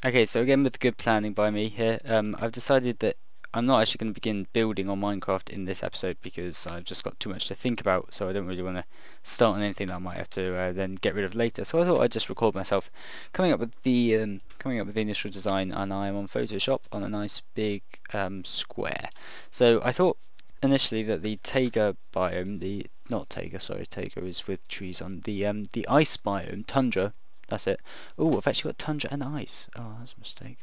Okay, so again with good planning by me here, I've decided that I'm not actually going to begin building on Minecraft in this episode because I've just got too much to think about, so I don't really want to start on anything that I might have to then get rid of later. So I thought I'd just record myself coming up with the initial design, and I'm on Photoshop on a nice big square. So I thought initially that the taiga biome, taiga is with trees on the ice biome, tundra. That's it. Oh, I've actually got tundra and ice. Oh, that's a mistake.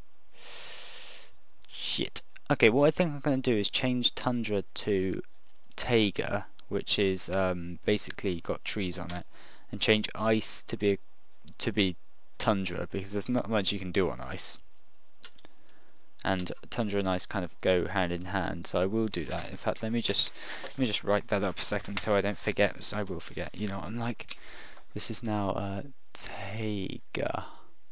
Shit. Okay, what I think I'm going to do is change tundra to taiga, which is basically got trees on it, and change ice to be tundra, because there's not much you can do on ice. And tundra and ice kind of go hand in hand, so I will do that. In fact, let me just write that up a second so I don't forget. So I will forget. You know, I'm like, this is now taiga.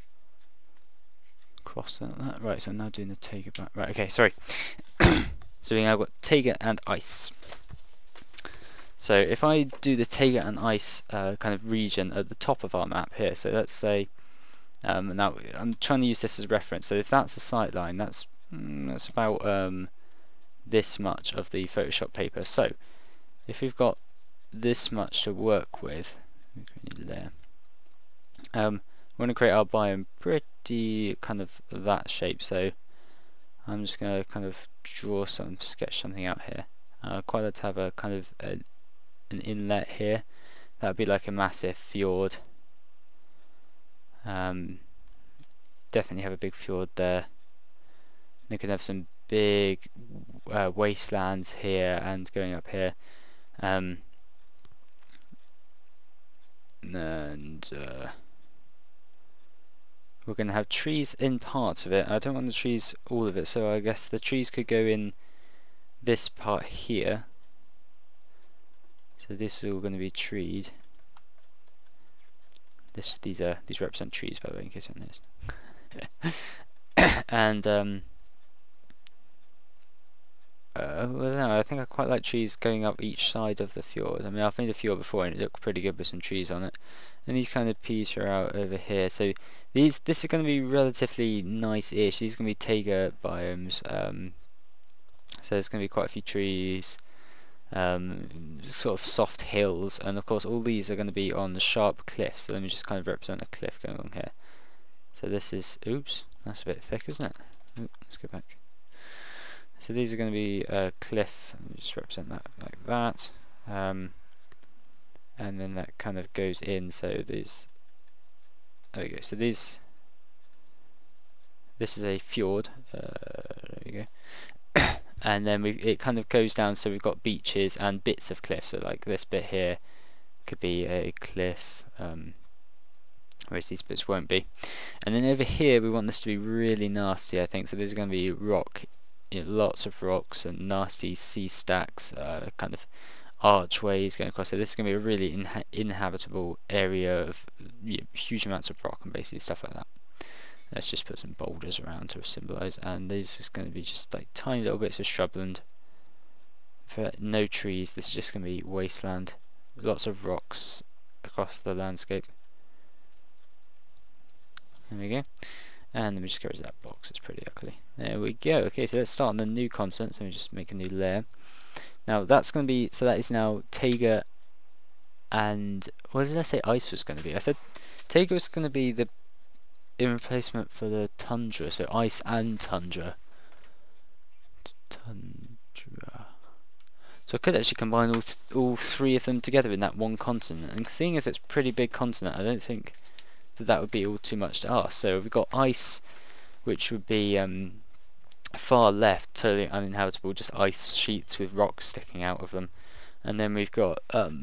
Cross that. Right, so I'm now doing the taiga back. Right, okay, sorry. So we now got taiga and ice. So if I do the taiga and ice kind of region at the top of our map here, so let's say now I'm trying to use this as a reference. So if that's a sight line, that's about this much of the Photoshop paper. So if we've got this much to work with, there. We're going to create our biome pretty kind of that shape, so I'm just going to kind of sketch something out here. I'd quite like to have a kind of an inlet here. That would be like a massive fjord. Definitely have a big fjord there. We could have some big wastelands here and going up here. And we're going to have trees in parts of it. I don't want the trees all of it, so I guess the trees could go in this part here. So this is all going to be treed. These represent trees, by the way, in case you don't notice. And well, no, I think I quite like trees going up each side of the fjord. I mean, I've made a fjord before and it looked pretty good with some trees on it. And these kind of peas are out over here. So this is going to be relatively nice-ish. These are going to be taiga biomes. So there's going to be quite a few trees, sort of soft hills, and of course all these are going to be on the sharp cliffs. So let me just kind of represent a cliff going on here. So this is, oops, that's a bit thick, isn't it? Oop, let's go back. So these are going to be a cliff. Let me just represent that like that. And then that kind of goes in, so these, there we go, so this is a fjord, there we go. And then it kind of goes down, so we've got beaches and bits of cliff, so like this bit here could be a cliff, whereas these bits won't be. And then over here we want this to be really nasty, I think, so there's going to be rock, lots of rocks and nasty sea stacks, kind of archways going across. So this is going to be a really inhabitable area of huge amounts of rock and basically stuff like that. Let's just put some boulders around to symbolise, and this is going to be just like tiny little bits of shrubland. For no trees, this is just going to be wasteland. Lots of rocks across the landscape. There we go. And let me just get rid of that box, it's pretty ugly. There we go. Okay, so let's start on the new continent. So let me just make a new layer. Now that's going to be, so that is now taiga and, what did I say ice was going to be? I said taiga is going to be the in replacement for the tundra, so ice and tundra. Tundra. So I could actually combine all three of them together in that one continent, and seeing as it's a pretty big continent, I don't think that would be all too much to ask. So we've got ice, which would be far left, totally uninhabitable, just ice sheets with rocks sticking out of them. And then we've got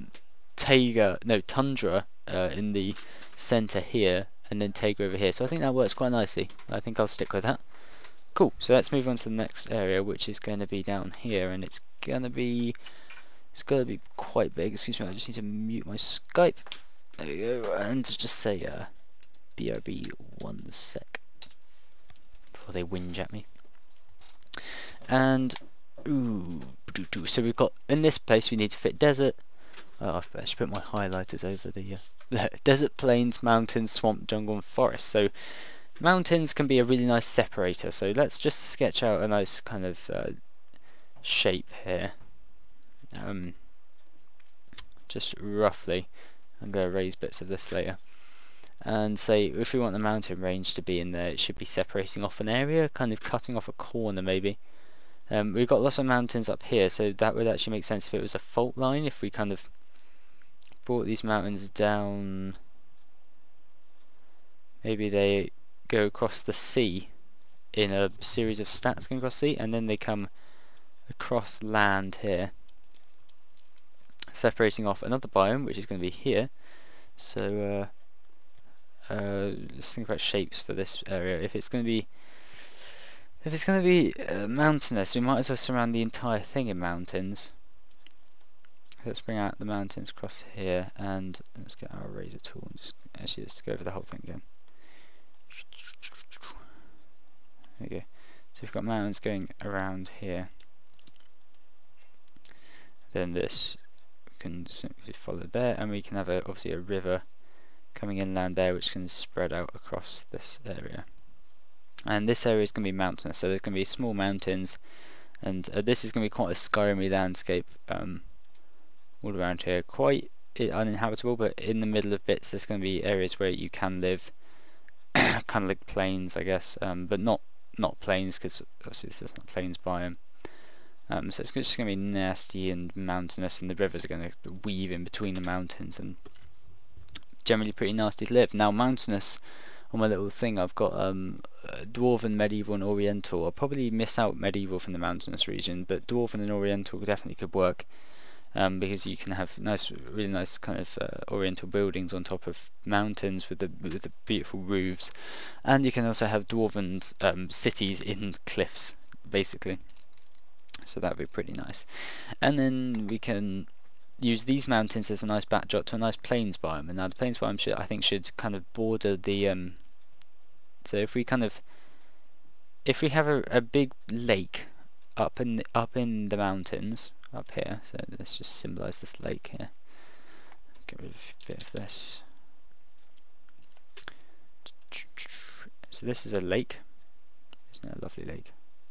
tundra in the centre here, and then taiga over here. So I think that works quite nicely. I think I'll stick with that. Cool, so let's move on to the next area, which is going to be down here, and it's going to be quite big. Excuse me, I just need to mute my Skype. There we go, and just say BRB 1 sec before they whinge at me. And so we've got, in this place we need to fit desert. Oh, I should put my highlighters over the desert, plains, mountains, swamp, jungle and forest. So mountains can be a really nice separator, so let's just sketch out a nice kind of shape here. Just roughly. I'm going to raise bits of this later. And say if we want the mountain range to be in there, it should be separating off an area, kind of cutting off a corner maybe. We've got lots of mountains up here, so that would actually make sense if it was a fault line, if we kind of brought these mountains down. Maybe they go across the sea in a series of stacks going across the sea, and then they come across land here, separating off another biome, which is going to be here. So let's think about shapes for this area. If it's going to be mountainous, we might as well surround the entire thing in mountains. Let's bring out the mountains across here, and let's get our eraser tool and just actually let's go over the whole thing again. There we go. So we've got mountains going around here. Then this we can simply follow there, and we can have obviously a river coming inland there, which can spread out across this area. And this area is going to be mountainous, so there's going to be small mountains, and this is going to be quite a Skyrim-y landscape all around here. Quite uninhabitable, but in the middle of bits there's going to be areas where you can live, kind of like plains, I guess, but not plains, because obviously this is not plains biome. So it's just going to be nasty and mountainous, and the rivers are going to weave in between the mountains, and generally pretty nasty to live. Now mountainous, on my little thing I've got Dwarven, Medieval and Oriental. I'll probably miss out Medieval from the mountainous region, but Dwarven and Oriental definitely could work, because you can have really nice kind of Oriental buildings on top of mountains with the beautiful roofs, and you can also have Dwarven cities in cliffs, basically. So that would be pretty nice. And then we can use these mountains as a nice backdrop to a nice plains biome. And now the plains biome I think should kind of border the so if we have a big lake up in the mountains up here, so let's just symbolize this lake here. Get rid of a bit of this. So this is a lake. Isn't it a lovely lake?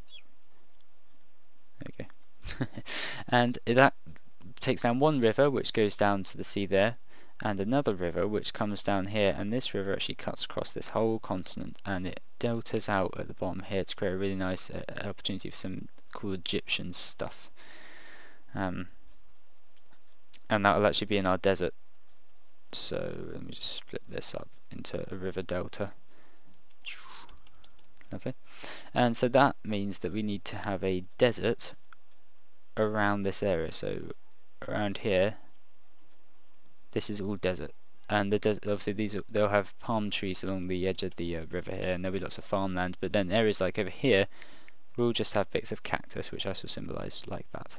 There we go. And that takes down one river which goes down to the sea there, and another river which comes down here, and this river actually cuts across this whole continent, and it deltas out at the bottom here to create a really nice opportunity for some cool Egyptian stuff. And that will actually be in our desert. So let me just split this up into a river delta. Lovely. And so that means that we need to have a desert around this area. So around here, this is all desert, and the desert, obviously they'll have palm trees along the edge of the river here, and there'll be lots of farmland. But then areas like over here will just have bits of cactus, which I shall symbolise like that.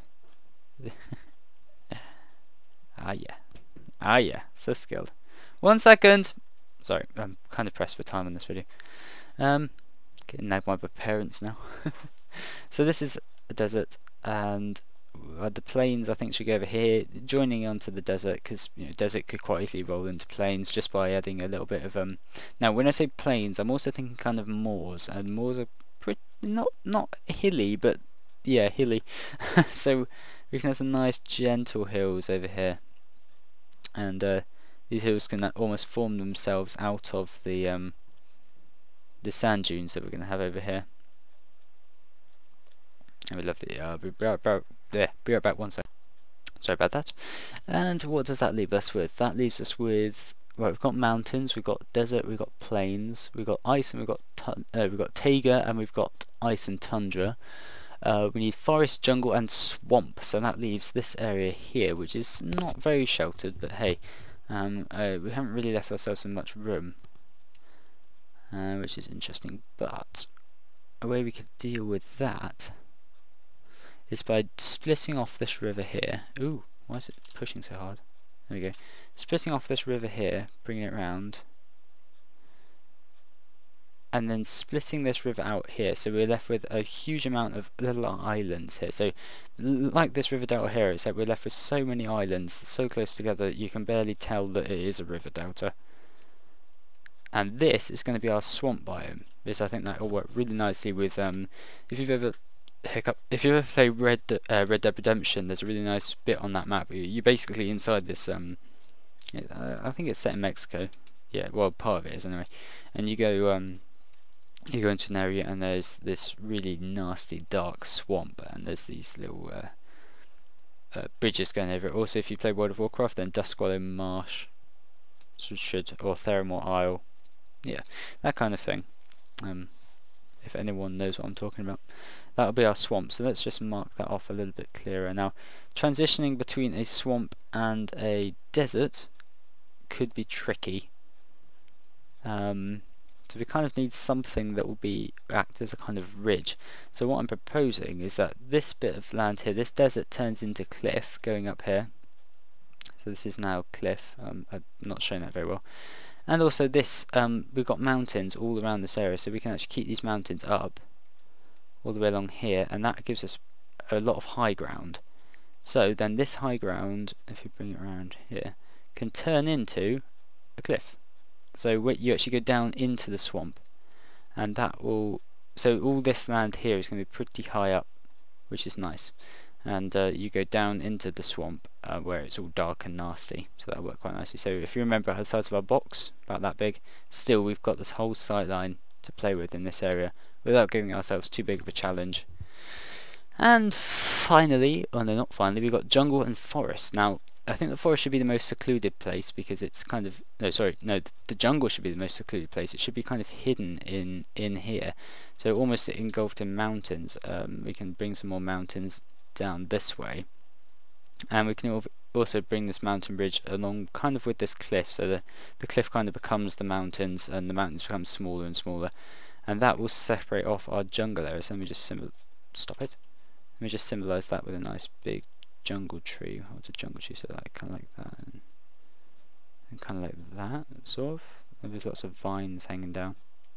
Ah yeah, so skilled. 1 second. Sorry, I'm kind of pressed for time on this video. Getting nagged by my parents now. So this is a desert, and the plains I think should go over here, joining onto the desert, because desert could quite easily roll into plains just by adding a little bit of Now when I say plains, I'm also thinking kind of moors, and moors are pretty not hilly, but yeah, hilly. So we can have some nice gentle hills over here, and these hills can almost form themselves out of the sand dunes that we're going to have over here. And we love the be right back 1 second. Sorry about that. And what does that leave us with? That leaves us with, well, we've got mountains, we've got desert, we've got plains, we've got ice, and we've got taiga, and we've got ice and tundra. We need forest, jungle and swamp, so that leaves this area here, which is not very sheltered, but hey, we haven't really left ourselves in much room, which is interesting. But a way we could deal with that is by splitting off this river here. Ooh, why is it pushing so hard? There we go. Splitting off this river here, bringing it round, and then splitting this river out here, so we're left with a huge amount of little islands here. So like this river delta here, except we're left with so many islands so close together that you can barely tell that it is a river delta. and this is going to be our swamp biome. This, I think, that will work really nicely with if you've ever played Red Dead Redemption. There's a really nice bit on that map. You're basically inside this I think it's set in Mexico. Yeah, well, part of it is anyway. And you go into an area and there's this really nasty dark swamp, and there's these little bridges going over it. Also, if you play World of Warcraft, then Duskwallow Marsh or Theramore Isle, yeah, that kind of thing. If anyone knows what I'm talking about, that'll be our swamp. So let's just mark that off a little bit clearer. Now, transitioning between a swamp and a desert could be tricky. So we kind of need something that will act as a kind of ridge. So what I'm proposing is that this bit of land here, this desert, turns into cliff going up here. So this is now cliff. I'm not showing that very well. And also this, we've got mountains all around this area, so we can actually keep these mountains up all the way along here, and that gives us a lot of high ground. So then this high ground, if you bring it around here, can turn into a cliff. So you actually go down into the swamp, and that will, so all this land here is going to be pretty high up, which is nice. And you go down into the swamp where it's all dark and nasty, so that'll work quite nicely. So if you remember the size of our box, about that big, still we've got this whole sight line to play with in this area without giving ourselves too big of a challenge. And finally, oh no, not finally, we've got jungle and forest. Now, I think the forest should be the most secluded place because it's kind of, the jungle should be the most secluded place. It should be kind of hidden in here, so almost engulfed in mountains. We can bring some more mountains down this way, and we can also bring this mountain bridge along kind of with this cliff, so the cliff kind of becomes the mountains and the mountains become smaller and smaller, and that will separate off our jungle area. So let me just let me just symbolize that with a nice big jungle tree. What's a jungle tree? So like kind of like that and kind of like that, sort of. And there's lots of vines hanging down.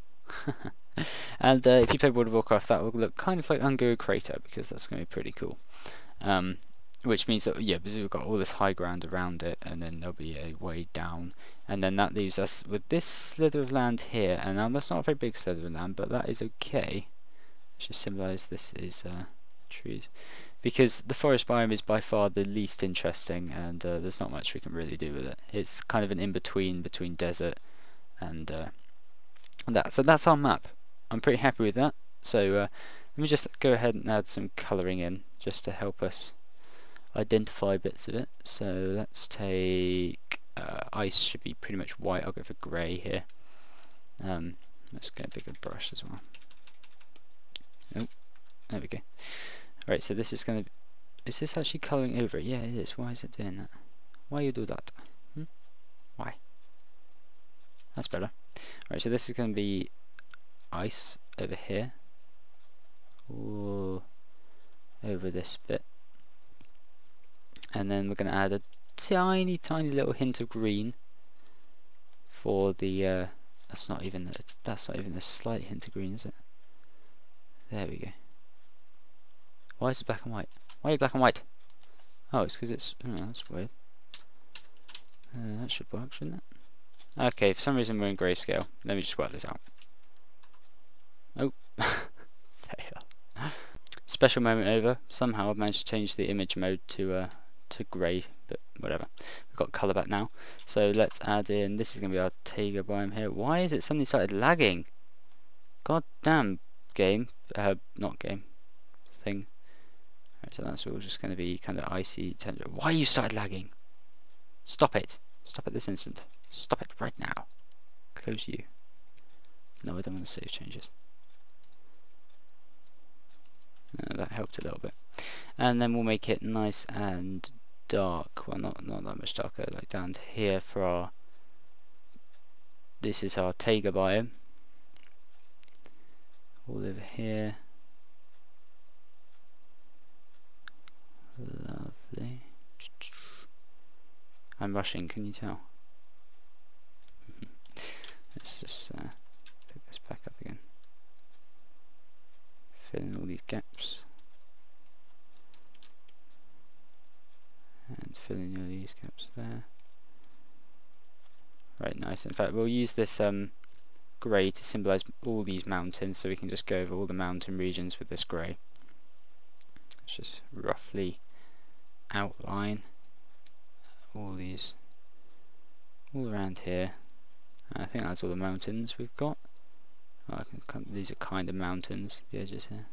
And if you play World of Warcraft, that will look kind of like Unguru Crater, because that's going to be pretty cool. Which means that, yeah, because we've got all this high ground around it, and then there'll be a way down, and then that leaves us with this slither of land here. And now that's not a very big slither of land, but that is okay. Let's just symbolise this is trees, because the forest biome is by far the least interesting, and there's not much we can really do with it. It's kind of an in-between between desert and that. So that's our map. I'm pretty happy with that. So let me just go ahead and add some colouring in just to help us identify bits of it. So let's take ice, should be pretty much white. I'll go for grey here. Let's get a bigger brush as well. Oh, there we go. Right, so this is going to, is this actually colouring over it? Yeah, it is. Why is it doing that? Why you do that? Why? That's better. Right, so this is going to be ice over here, or over this bit, and then we're going to add a tiny little hint of green for the that's not even a slight hint of green, is it? There we go. Why is it black and white? Why are you black and white? Oh, it's because it's, oh, that's weird. That should work, shouldn't it? Okay, for some reason we're in grayscale. Let me just work this out. Oh, fail. Special moment over. Somehow I've managed to change the image mode to grey, but whatever. We've got colour back now. So let's add in, this is going to be our taiga biome here. Why is it suddenly started lagging? God damn game. Not game. Thing. Right, so that's all just going to be kind of icy tender. Why you started lagging? Stop it. Stop at this instant. Stop it right now. Close you. No, I don't want to save changes. That helped a little bit. And then we'll make it nice and dark. Well, not that much darker. Like down here for our, this is our taiga biome. All over here. Lovely. I'm rushing, can you tell? Let's just pick this back up again. Fill in all these gaps. And fill in all these gaps there. Right, nice. In fact, we'll use this grey to symbolise all these mountains, so we can just go over all the mountain regions with this grey. Let's just roughly outline all these all around here. I think that's all the mountains we've got. Oh, these are kind of mountains, the edges here.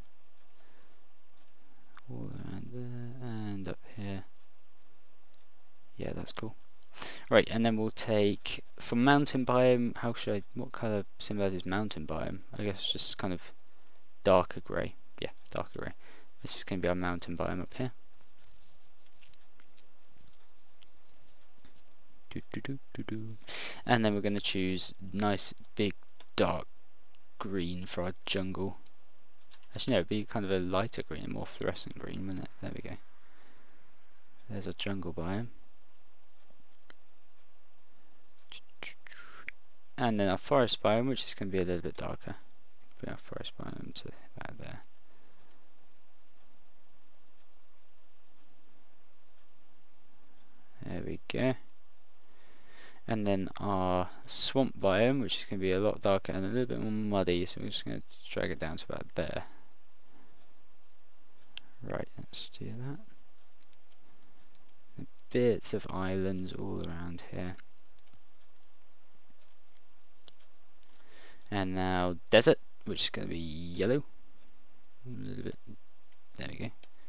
All around there and up here. Yeah, that's cool. Right, and then we'll take, for mountain biome, what colour symbolises mountain biome? I guess it's just kind of darker grey. Yeah, darker grey. This is going to be our mountain biome up here. And then we're going to choose nice big dark green for our jungle. Actually no, it'd be kind of a lighter green, a more fluorescent green, wouldn't it? There we go. There's our jungle biome. And then our forest biome, which is going to be a little bit darker. Put our forest biome to about there. There we go. And then our swamp biome, which is going to be a lot darker and a little bit more muddy, so we're just going to drag it down to about there. Right, let's do that. Bits of islands all around here. And now desert, which is going to be yellow. A little bit. There we go.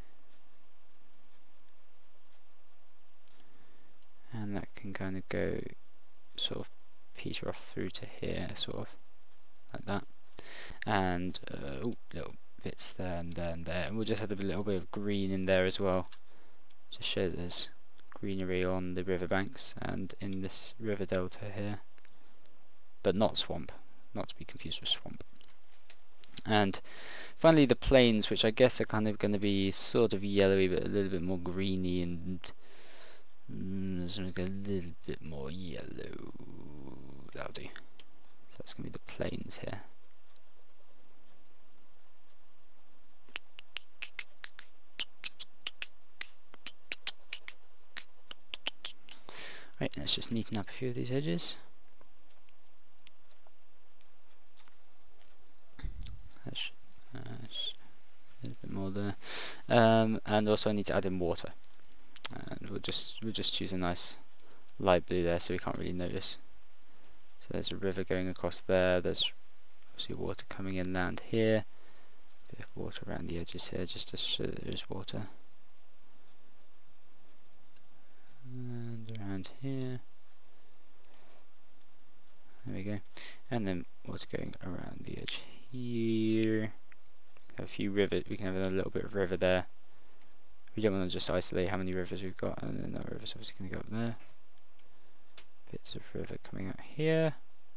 And that can kind of go sort of peter off through to here, sort of like that. And little bits there and there and there. And we'll just have a little bit of green in there as well, to show there's greenery on the riverbanks and in this river delta here, but not swamp, not to be confused with swamp. And finally the plains, which I guess are kind of going to be sort of yellowy but a little bit more greeny, and let's make a little bit more yellow. That'll do. So that's going to be the plains here. Right, let's just neaten up a few of these edges. A little bit more there. And also I need to add in water. And we'll just choose a nice light blue there, so we can't really notice. So there's a river going across there. There's obviously water coming inland here. Bit of water around the edges here, just to show that there is water. And around here. There we go. And then water going around the edge here. Have a few rivers. We can have a little bit of river there. We don't want to just isolate how many rivers we've got, and then that river's obviously going to go up there. Bits of river coming out here.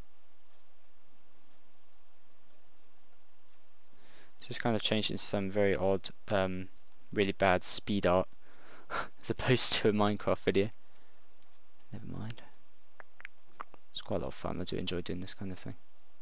Just kind of changed into some very odd, really bad speed art, as opposed to a Minecraft video. Never mind. It's quite a lot of fun. I do enjoy doing this kind of thing.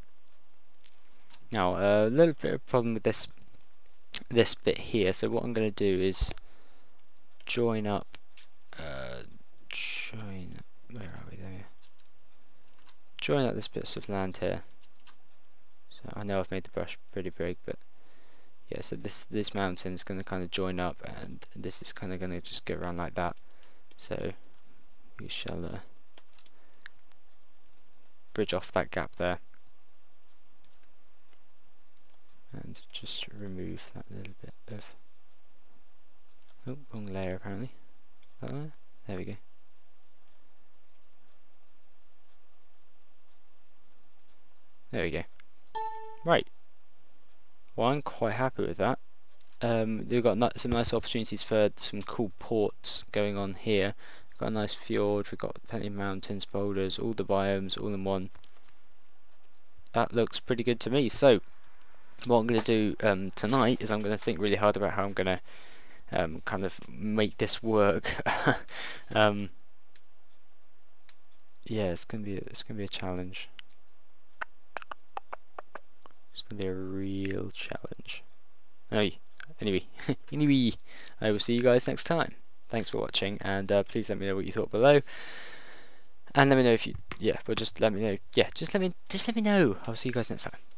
Now, a little bit of a problem with this bit here. So what I'm going to do is join up. Where are we? There we are. Join up this bit of land here. So I know I've made the brush pretty big, but yeah. So this mountain is going to kind of join up, and this is kind of going to just go around like that. So we shall bridge off that gap there, and just remove that little bit of, oh, wrong layer apparently. There we go. There we go. Right. Well, I'm quite happy with that. They've got some nice opportunities for some cool ports going on here. We've got a nice fjord, we've got plenty of mountains, boulders, all the biomes all in one. That looks pretty good to me. So what I'm going to do tonight is I'm going to think really hard about how I'm going to kind of make this work. Yeah, it's going to be a challenge. It's going to be a real challenge. Anyway, I will see you guys next time. Thanks for watching, and please let me know what you thought below, and let me know if you yeah, but just let me know. Yeah, just let me know. I'll see you guys next time.